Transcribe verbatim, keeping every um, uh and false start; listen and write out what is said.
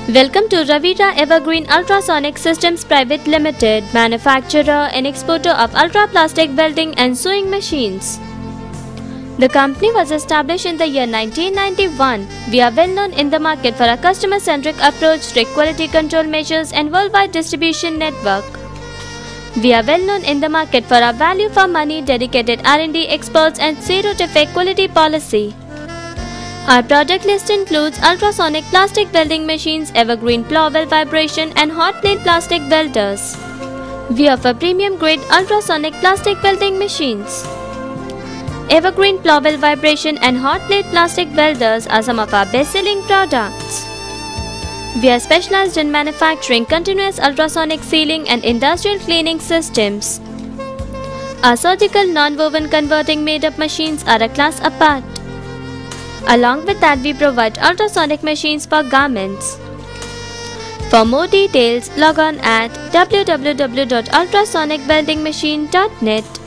Welcome to Ravira Evergreen Ultrasonic Systems Private Limited, manufacturer and exporter of ultra-plastic welding and sewing machines. The company was established in the year nineteen ninety-one. We are well known in the market for a customer-centric approach, strict quality control measures and worldwide distribution network. We are well known in the market for our value for money, dedicated R and D experts and zero-defect quality policy. Our product list includes ultrasonic plastic welding machines, evergreen plow weld vibration and hot plate plastic welders. We offer premium grade ultrasonic plastic welding machines. Evergreen plow weld vibration and hot plate plastic welders are some of our best-selling products. We are specialized in manufacturing continuous ultrasonic sealing and industrial cleaning systems. Our surgical non-woven converting made-up machines are a class apart. Along with that, we provide ultrasonic machines for garments. For more details, log on at w w w dot ultrasonic welding machine dot net.